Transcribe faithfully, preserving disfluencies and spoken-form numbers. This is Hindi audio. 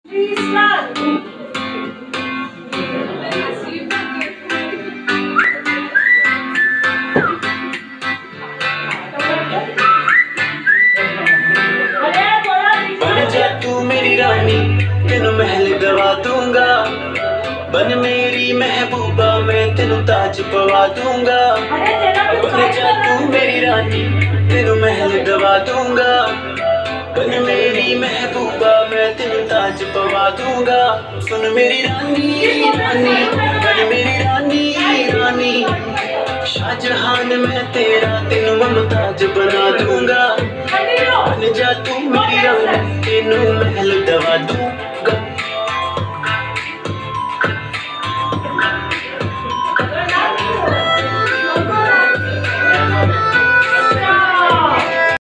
तू मेरी रानी तेनू महल दवा दूंगा, बन मेरी महबूबा मैं तेनू ताज पवा दूंगा। बन जा तू मेरी रानी तेनू महल दवा दूंगा, बन मेरी महबूबा मैं तेनू ताज पवा दूंगा। सुन मेरी रानी रानी बन मेरी रानी रानी, शाहजहान मैं तेरा तेनू मुमताज बना दूंगा। बन जा तू मेरी रानी तेनू महल दवा दूं।